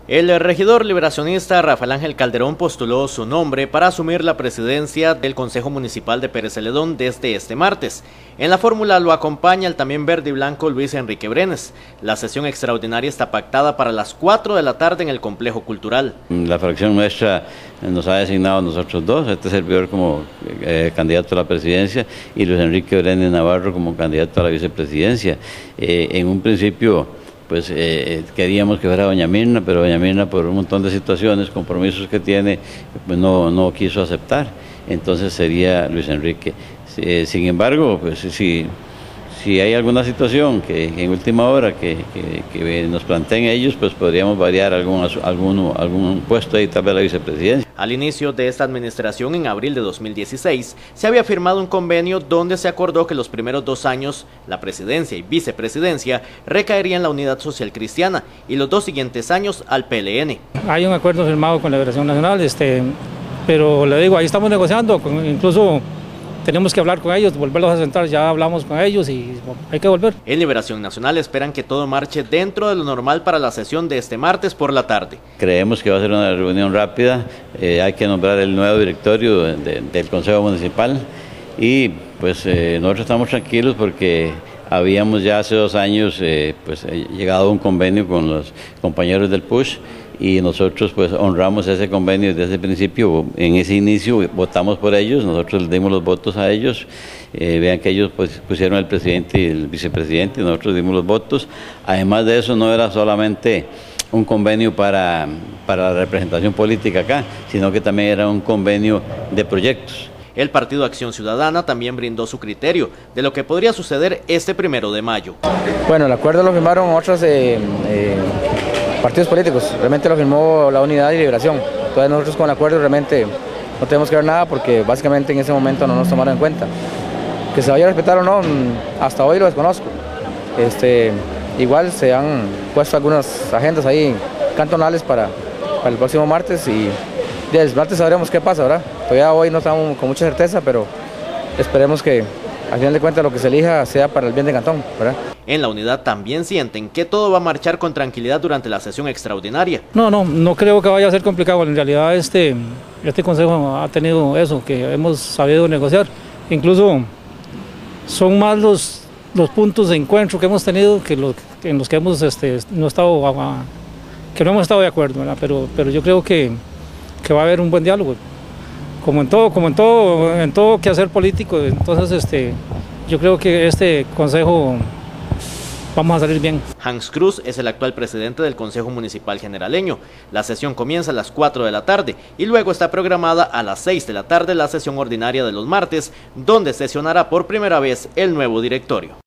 El regidor liberacionista Rafael Ángel Calderón postuló su nombre para asumir la presidencia del Consejo Municipal de Pérez Celedón desde este martes. En la fórmula lo acompaña el también verde y blanco Luis Enrique Brenes. La sesión extraordinaria está pactada para las 4 de la tarde en el Complejo Cultural. La fracción nuestra nos ha designado a nosotros dos, este servidor como candidato a la presidencia y Luis Enrique Brenes Navarro como candidato a la vicepresidencia. En un principio pues queríamos que fuera doña Mirna, pero doña Mirna por un montón de situaciones, compromisos que tiene, pues no quiso aceptar, entonces sería Luis Enrique. Sin embargo, pues si hay alguna situación que en última hora que nos planteen ellos, pues podríamos variar algún puesto ahí, tal vez la vicepresidencia. Al inicio de esta administración, en abril de 2016, se había firmado un convenio donde se acordó que los primeros 2 años, la presidencia y vicepresidencia recaería en la Unidad Social Cristiana y los 2 siguientes años al PLN. Hay un acuerdo firmado con la Liberación Nacional, pero le digo, ahí estamos negociando, incluso tenemos que hablar con ellos, volverlos a sentar, ya hablamos con ellos y hay que volver. En Liberación Nacional esperan que todo marche dentro de lo normal para la sesión de este martes por la tarde. Creemos que va a ser una reunión rápida, hay que nombrar el nuevo directorio del Consejo Municipal y pues nosotros estamos tranquilos porque habíamos ya hace 2 años llegado a un convenio con los compañeros del PUSH y nosotros pues honramos ese convenio desde el principio. En ese inicio votamos por ellos, nosotros les dimos los votos a ellos, vean que ellos pues pusieron el presidente y el vicepresidente y nosotros dimos los votos. Además de eso no era solamente un convenio para la representación política acá, sino que también era un convenio de proyectos. El Partido Acción Ciudadana también brindó su criterio de lo que podría suceder este 1 de mayo. Bueno, el acuerdo lo firmaron otros partidos políticos, realmente lo firmó la Unidad y Liberación. Entonces nosotros con el acuerdo realmente no tenemos que ver nada porque básicamente en ese momento no nos tomaron en cuenta. Que se vaya a respetar o no, hasta hoy lo desconozco. Igual se han puesto algunas agendas ahí cantonales para el próximo martes y el martes sabremos qué pasa, ¿verdad? Todavía hoy no estamos con mucha certeza, pero esperemos que al final de cuentas lo que se elija sea para el bien de Cantón, ¿verdad? En la unidad también sienten que todo va a marchar con tranquilidad durante la sesión extraordinaria. No creo que vaya a ser complicado. En realidad este consejo ha tenido eso, que hemos sabido negociar. Incluso son más los puntos de encuentro que hemos tenido que en los que hemos no hemos estado de acuerdo, ¿verdad? Pero yo creo que va a haber un buen diálogo. Como en todo quehacer político, entonces yo creo que este consejo vamos a salir bien. Hans Cruz es el actual presidente del Consejo Municipal Generaleño. La sesión comienza a las 4 de la tarde y luego está programada a las 6 de la tarde la sesión ordinaria de los martes, donde sesionará por primera vez el nuevo directorio.